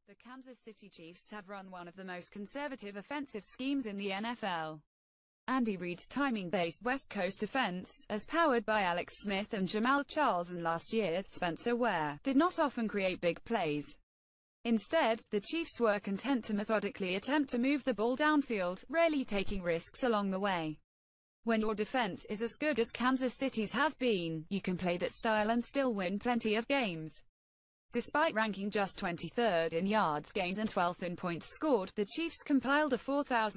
The Kansas City Chiefs have run one of the most conservative offensive schemes in the NFL. Andy Reid's timing-based West Coast offense, as powered by Alex Smith and Jamaal Charles and last year, Spencer Ware, did not often create big plays. Instead, the Chiefs were content to methodically attempt to move the ball downfield, rarely taking risks along the way. When your defense is as good as Kansas City's has been, you can play that style and still win plenty of games. Despite ranking just 23rd in yards gained and 12th in points scored, the Chiefs compiled a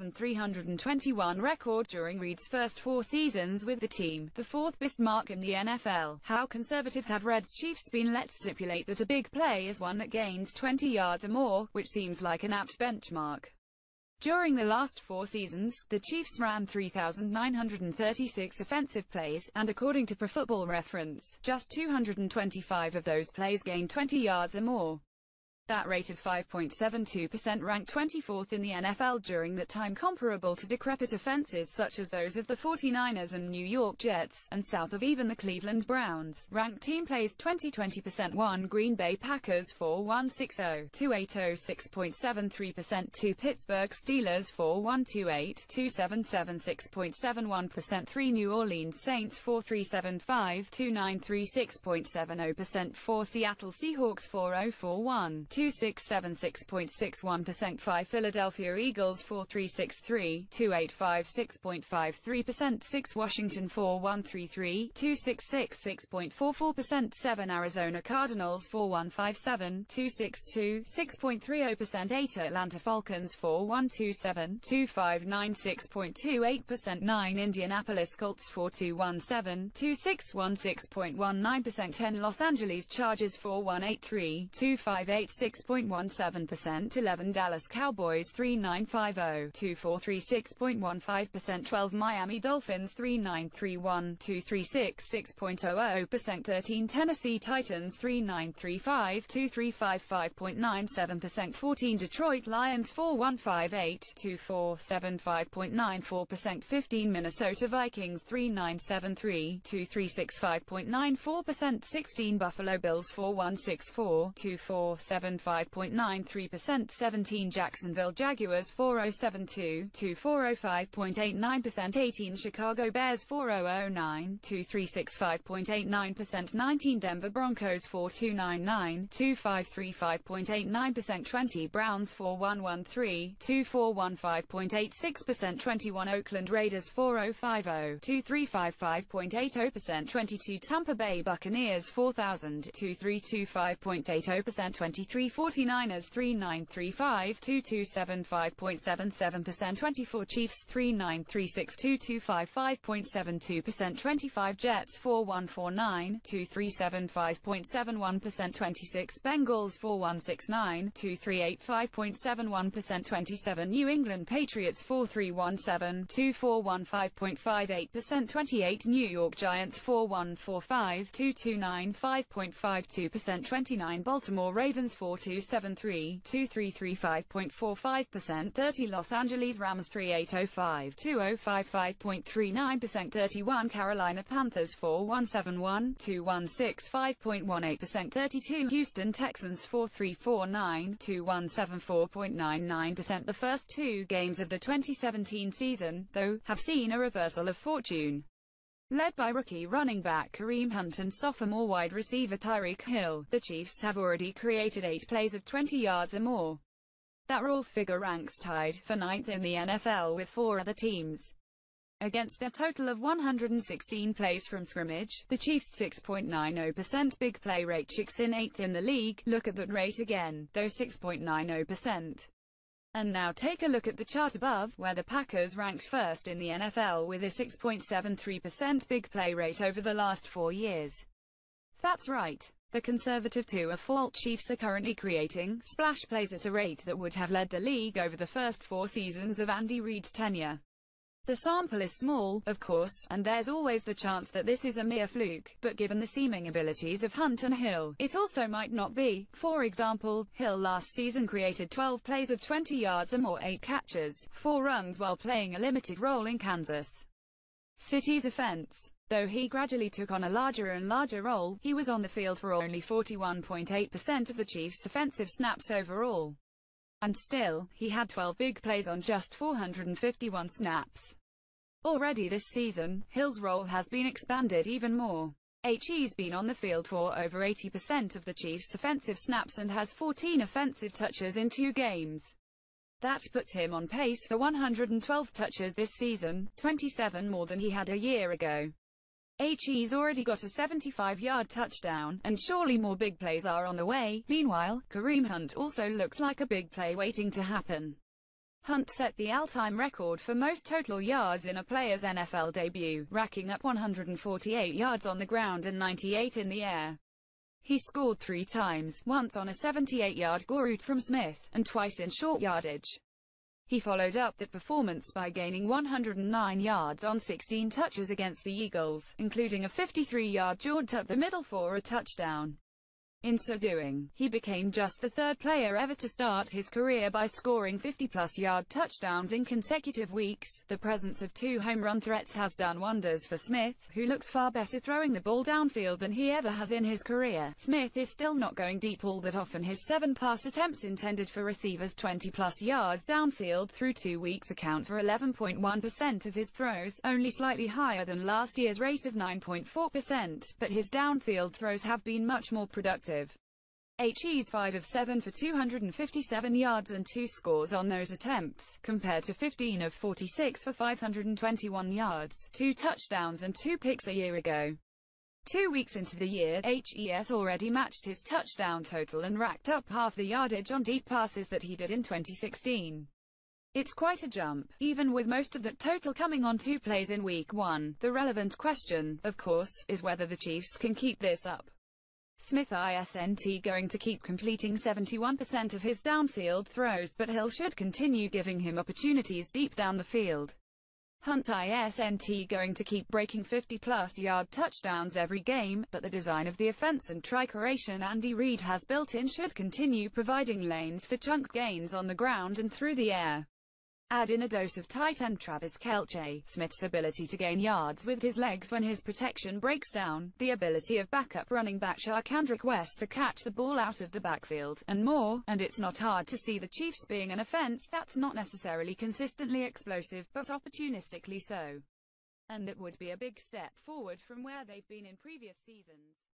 4,321 record during Reid's first 4 seasons with the team, the 4th best mark in the NFL. How conservative have Reds Chiefs been? Let's stipulate that a big play is one that gains 20 yards or more, which seems like an apt benchmark. During the last 4 seasons, the Chiefs ran 3,936 offensive plays, and according to Pro Football Reference, just 225 of those plays gained 20 yards or more. That rate of 5.72% ranked 24th in the NFL during that time, comparable to decrepit offenses such as those of the 49ers and New York Jets, and south of even the Cleveland Browns. Ranked team plays 20% 1 Green Bay Packers 4,160, 2,806.73%, 2 Pittsburgh Steelers 4,128, 2,776.71%, 3 New Orleans Saints 4,375, 2,936.70%, 4 Seattle Seahawks 4,041. 2,676.61%, 5 Philadelphia Eagles 4,363, 2,856.53%, 6 Washington 4,133, 2,666.44%, 7 Arizona Cardinals 4,157, 2,626, 6.30%, 8 Atlanta Falcons 4,127, 2,596.28%, 9 Indianapolis Colts 4,217, 2,616.19%, 10 Los Angeles Chargers 4,183, 2,586 6.17%, 11 Dallas Cowboys 3,950, 2,436.15%, 12 Miami Dolphins 3,931, 2,366.00%, 13 Tennessee Titans 3,935, 2,355.97%, 14 Detroit Lions 4,158, 2,475.94%, 15 Minnesota Vikings 3,973, 2,365.94%, 16 Buffalo Bills 4,164, 2,475.93%, 17 Jacksonville Jaguars 4,072, 2,405.89%, 18 Chicago Bears 4,009, 2,365.89%, 19 Denver Broncos 4,299, 2,535.89%, 20 Browns 4,113, 2,415.86%, 21 Oakland Raiders 4,050, 2,355.80%, 22 Tampa Bay Buccaneers 4,000, 2,325.80%, 23 49ers 3,935, 2,275.77%, 24 Chiefs 3,936, 2,255.72%, 25 Jets 4,149, 2,375.71%, 26 Bengals 4,169, 2,385.71%, 27 New England Patriots 4,317, 2,415.58%, 28 New York Giants 4,145, 2,295.52%, 29 Baltimore Ravens 4,273, 2,335.45%, 30 Los Angeles Rams 3,805, 2,055.39%, 31 Carolina Panthers 4,171, 2,165.18%, 32 Houston Texans 4,349, 2,174.99%. The first 2 games of the 2017 season, though, have seen a reversal of fortune. Led by rookie running back Kareem Hunt and sophomore wide receiver Tyreek Hill, the Chiefs have already created 8 plays of 20 yards or more. That raw figure ranks tied for 9th in the NFL with 4 other teams. Against their total of 116 plays from scrimmage, the Chiefs' 6.90% big play rate checks in 8th in the league. Look at that rate again, though, 6.90%. And now take a look at the chart above, where the Packers ranked first in the NFL with a 6.73% big play rate over the last 4 years. That's right. The conservative to-a-fault Chiefs are currently creating splash plays at a rate that would have led the league over the first 4 seasons of Andy Reid's tenure. The sample is small, of course, and there's always the chance that this is a mere fluke, but given the seeming abilities of Hunt and Hill, it also might not be. For example, Hill last season created 12 plays of 20 yards or more, 8 catches, 4 runs while playing a limited role in Kansas City's offense. Though he gradually took on a larger and larger role, he was on the field for only 41.8% of the Chiefs' offensive snaps overall. And still, he had 12 big plays on just 451 snaps. Already this season, Hill's role has been expanded even more. He's been on the field for over 80% of the Chiefs' offensive snaps and has 14 offensive touches in 2 games. That puts him on pace for 112 touches this season, 27 more than he had a year ago. He's already got a 75-yard touchdown, and surely more big plays are on the way. Meanwhile, Kareem Hunt also looks like a big play waiting to happen. Hunt set the all-time record for most total yards in a player's NFL debut, racking up 148 yards on the ground and 98 in the air. He scored 3 times, once on a 78-yard go route from Smith, and twice in short yardage. He followed up that performance by gaining 109 yards on 16 touches against the Eagles, including a 53-yard jaunt up the middle for a touchdown. In so doing, he became just the 3rd player ever to start his career by scoring 50-plus yard touchdowns in consecutive weeks. The presence of 2 home run threats has done wonders for Smith, who looks far better throwing the ball downfield than he ever has in his career. Smith is still not going deep all that often. His 7 pass attempts intended for receivers 20-plus yards downfield through 2 weeks account for 11.1% of his throws, only slightly higher than last year's rate of 9.4%, but his downfield throws have been much more productive. He's 5 of 7 for 257 yards and 2 scores on those attempts, compared to 15 of 46 for 521 yards, 2 touchdowns and 2 picks a year ago. 2 weeks into the year, Hes already matched his touchdown total and racked up half the yardage on deep passes that he did in 2016. It's quite a jump, even with most of that total coming on 2 plays in Week 1. The relevant question, of course, is whether the Chiefs can keep this up. Smith isn't going to keep completing 71% of his downfield throws, but Hill should continue giving him opportunities deep down the field. Hunt isn't going to keep breaking 50-plus yard touchdowns every game, but the design of the offense and tricuration Andy Reid has built in should continue providing lanes for chunk gains on the ground and through the air. Add in a dose of tight end Travis Kelce, Smith's ability to gain yards with his legs when his protection breaks down, the ability of backup running back Charcandrick West to catch the ball out of the backfield, and more, and it's not hard to see the Chiefs being an offense that's not necessarily consistently explosive, but opportunistically so. And it would be a big step forward from where they've been in previous seasons.